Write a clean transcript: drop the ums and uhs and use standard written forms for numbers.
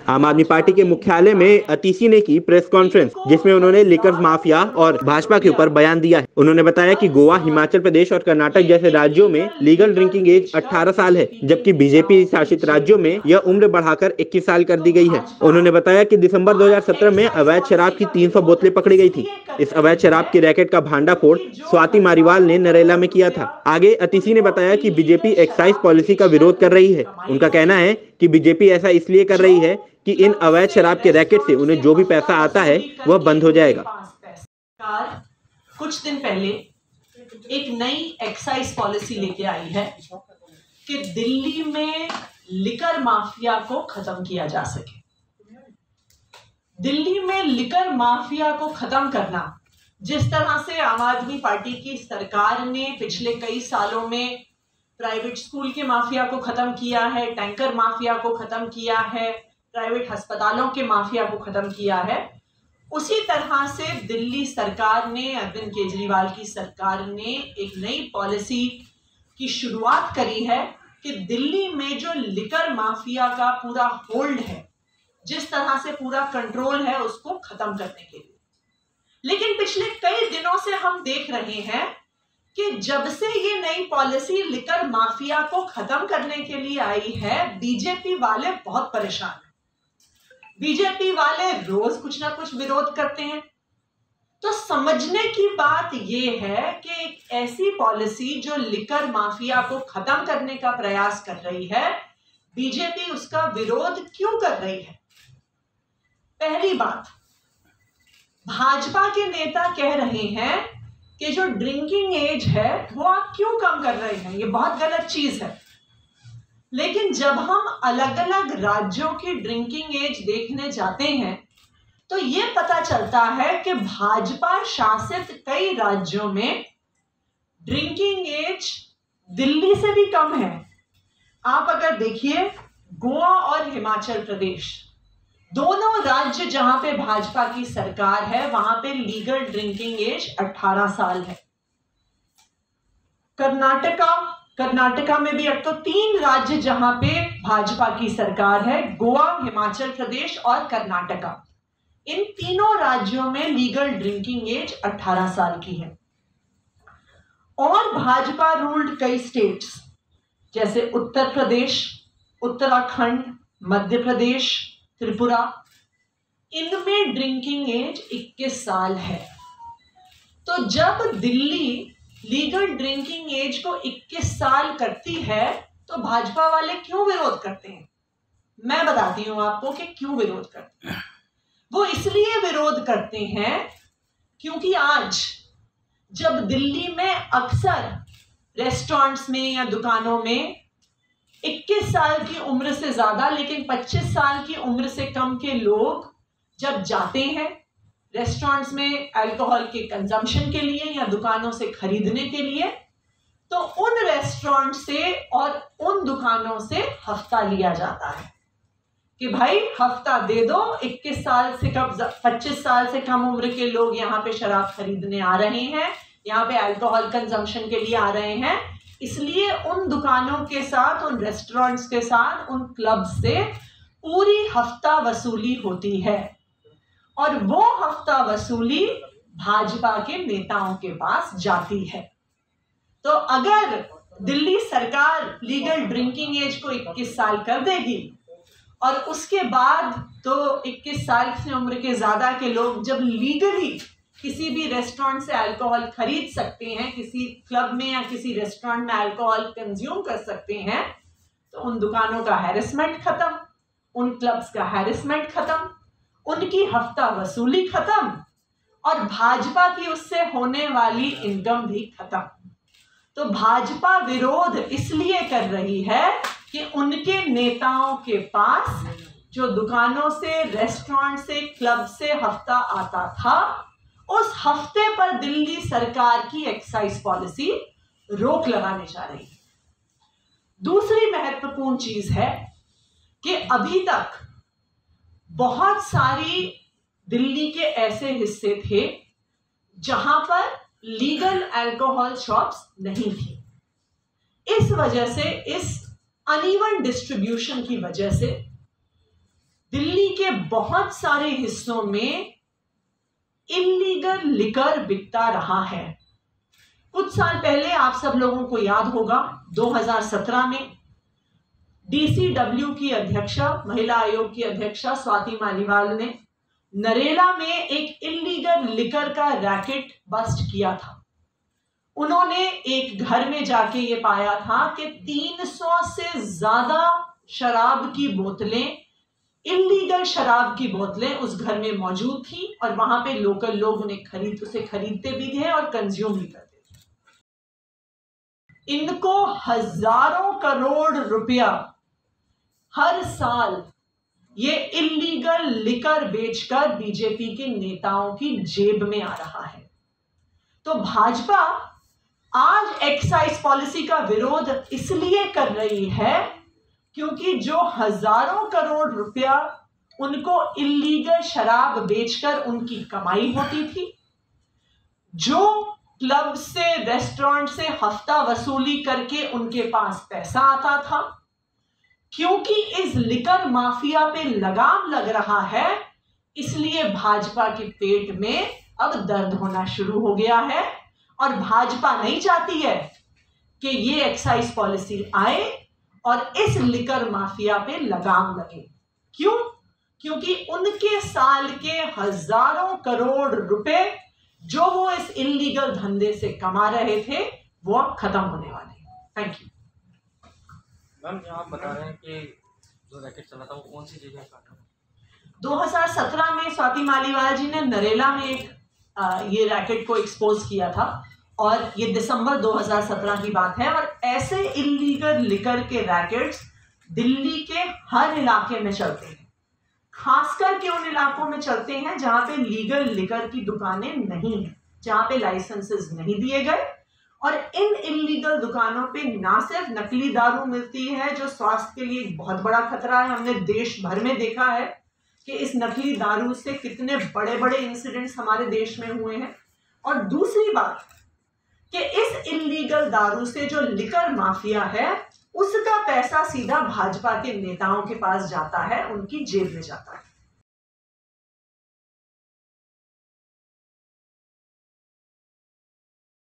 आम आदमी पार्टी के मुख्यालय में अतीशी ने की प्रेस कॉन्फ्रेंस, जिसमें उन्होंने लिकर माफिया और भाजपा के ऊपर बयान दिया है। उन्होंने बताया कि गोवा, हिमाचल प्रदेश और कर्नाटक जैसे राज्यों में लीगल ड्रिंकिंग एज 18 साल है, जबकि बीजेपी शासित राज्यों में यह उम्र बढ़ाकर 21 साल कर दी गई है। उन्होंने बताया कि दिसंबर 2017 में अवैध शराब की 300 बोतलें पकड़ी गई थी। इस अवैध शराब की रैकेट का भांडाफोड़ स्वाति मारीवाल ने नरेला में किया था। आगे अतीशी ने बताया कि बीजेपी एक्साइज पॉलिसी का विरोध कर रही है। उनका कहना है कि बीजेपी ऐसा इसलिए कर रही है कि इन अवैध शराब के रैकेट से उन्हें जो भी पैसा आता है वह बंद हो जाएगा। कुछ दिन पहले एक नई एक्साइज पॉलिसी लेके आई है कि दिल्ली में लिकर माफिया को खत्म किया जा सके। दिल्ली में लिकर माफिया को खत्म करना, जिस तरह से आम आदमी पार्टी की सरकार ने पिछले कई सालों में प्राइवेट स्कूल के माफिया को खत्म किया है, टैंकर माफिया को खत्म किया है, प्राइवेट अस्पतालों के माफिया को खत्म किया है, उसी तरह से दिल्ली सरकार ने, अरविंद केजरीवाल की सरकार ने एक नई पॉलिसी की शुरुआत करी है कि दिल्ली में जो लिकर माफिया का पूरा होल्ड है, जिस तरह से पूरा कंट्रोल है, उसको खत्म करने के लिए। लेकिन पिछले कई दिनों से हम देख रहे हैं कि जब से ये नई पॉलिसी लिकर माफिया को खत्म करने के लिए आई है, बीजेपी वाले बहुत परेशान हैं। बीजेपी वाले रोज कुछ ना कुछ विरोध करते हैं। तो समझने की बात यह है कि एक ऐसी पॉलिसी जो लिकर माफिया को खत्म करने का प्रयास कर रही है, बीजेपी उसका विरोध क्यों कर रही है। पहली बात, भाजपा के नेता कह रहे हैं कि जो ड्रिंकिंग एज है वो आप क्यों कम कर रहे हैं, ये बहुत गलत चीज है। लेकिन जब हम अलग अलग राज्यों की ड्रिंकिंग एज देखने जाते हैं तो ये पता चलता है कि भाजपा शासित कई राज्यों में ड्रिंकिंग एज दिल्ली से भी कम है। आप अगर देखिए, गोवा और हिमाचल प्रदेश दोनों राज्य जहां पे भाजपा की सरकार है, वहां पे लीगल ड्रिंकिंग एज 18 साल है। कर्नाटका में भी अब तो 3 राज्य जहां पे भाजपा की सरकार है, गोवा, हिमाचल प्रदेश और कर्नाटका। इन तीनों राज्यों में लीगल ड्रिंकिंग एज 18 साल की है। और भाजपा रूल्ड कई स्टेट्स जैसे उत्तर प्रदेश, उत्तराखंड, मध्य प्रदेश, त्रिपुरा, इनमें ड्रिंकिंग एज 21 साल है। तो जब दिल्ली लीगल ड्रिंकिंग एज को 21 साल करती है तो भाजपा वाले क्यों विरोध करते हैं? मैं बताती हूं आपको कि क्यों विरोध करते हैं। वो इसलिए विरोध करते हैं क्योंकि आज जब दिल्ली में अक्सर रेस्टोरेंट्स में या दुकानों में 21 साल की उम्र से ज्यादा लेकिन 25 साल की उम्र से कम के लोग जब जाते हैं रेस्टोरेंट्स में अल्कोहल के कंजम्पशन के लिए या दुकानों से खरीदने के लिए, तो उन रेस्टोरेंट से और उन दुकानों से हफ्ता लिया जाता है कि भाई हफ्ता दे दो, 21 साल से कम 25 साल से कम उम्र के लोग यहाँ पे शराब खरीदने आ रहे हैं, यहाँ पे अल्कोहल कंजम्पशन के लिए आ रहे हैं। इसलिए उन दुकानों के साथ, उन रेस्टोरेंट्स के साथ, उन क्लब से पूरी हफ्ता वसूली होती है और वो हफ्ता वसूली भाजपा के नेताओं के पास जाती है। तो अगर दिल्ली सरकार लीगल ड्रिंकिंग एज को 21 साल कर देगी और उसके बाद तो 21 साल से उम्र के ज्यादा के लोग जब लीगली किसी भी रेस्टोरेंट से अल्कोहल खरीद सकते हैं, किसी क्लब में या किसी रेस्टोरेंट में अल्कोहल कंज्यूम कर सकते हैं, तो उन दुकानों का हैरेसमेंट खत्म, उन क्लब्स का हैरेसमेंट खत्म, उनकी हफ्ता वसूली खत्म और भाजपा की उससे होने वाली इनकम भी खत्म। तो भाजपा विरोध इसलिए कर रही है कि उनके नेताओं के पास जो दुकानों से, रेस्टोरेंट से, क्लब से हफ्ता आता था, उस हफ्ते पर दिल्ली सरकार की एक्साइज पॉलिसी रोक लगाने जा रही है। दूसरी महत्वपूर्ण चीज है कि अभी तक बहुत सारी दिल्ली के ऐसे हिस्से थे जहां पर लीगल अल्कोहल शॉप्स नहीं थी। इस वजह से, इस अनइवन डिस्ट्रीब्यूशन की वजह से दिल्ली के बहुत सारे हिस्सों में इल्लीगल लिकर बिकता रहा है। कुछ साल पहले आप सब लोगों को याद होगा 2017 में DCW की अध्यक्षा, महिला आयोग की अध्यक्षा स्वाति मालीवाल ने नरेला में एक इल्लीगल लिकर का रैकेट बस्ट किया था। उन्होंने एक घर में जाके ये पाया था कि 300 से ज्यादा शराब की बोतलें, इल्लीगल शराब की बोतलें उस घर में मौजूद थी और वहां पे लोकल लोग उसे खरीदते भी थे और कंज्यूम भी करते थे। इनको हजारों करोड़ रुपया हर साल ये इल्लीगल लिकर बेचकर बीजेपी के नेताओं की जेब में आ रहा है। तो भाजपा आज एक्साइज पॉलिसी का विरोध इसलिए कर रही है क्योंकि जो हजारों करोड़ रुपया उनको इल्लीगल शराब बेचकर उनकी कमाई होती थी, जो क्लब से, रेस्टोरेंट से हफ्ता वसूली करके उनके पास पैसा आता था, क्योंकि इस लिकर माफिया पे लगाम लग रहा है, इसलिए भाजपा के पेट में अब दर्द होना शुरू हो गया है और भाजपा नहीं चाहती है कि ये एक्साइज पॉलिसी आए और इस लिकर माफिया पे लगाम लगे। क्यों? क्योंकि उनके साल के हजारों करोड़ रुपए जो वो इस इल्लीगल धंधे से कमा रहे थे वो अब खत्म होने वाले हैं। Thank you. मैम, आप बता रहे हैं कि जो रैकेट चला था वो कौन सी जगह का था? 2017 में स्वाति मालीवाल जी ने नरेला में एक ये रैकेट को एक्सपोज किया था और ये दिसंबर 2017 की बात है। और ऐसे इल्लीगल लिकर के रैकेट्स दिल्ली के हर इलाके में चलते हैं, खासकर के उन इलाकों में चलते हैं जहां पे लीगल लिकर की दुकानें नहीं हैं, जहां पे लाइसेंसेस नहीं दिए गए। और इन इल्लीगल दुकानों पे ना सिर्फ नकली दारू मिलती है जो स्वास्थ्य के लिए एक बहुत बड़ा खतरा है, हमने देश भर में देखा है कि इस नकली दारू से कितने बड़े बड़े इंसिडेंट्स हमारे देश में हुए हैं। और दूसरी बात कि इस इल्लीगल दारू से जो लिकर माफिया है उसका पैसा सीधा भाजपा के नेताओं के पास जाता है, उनकी जेब में जाता है।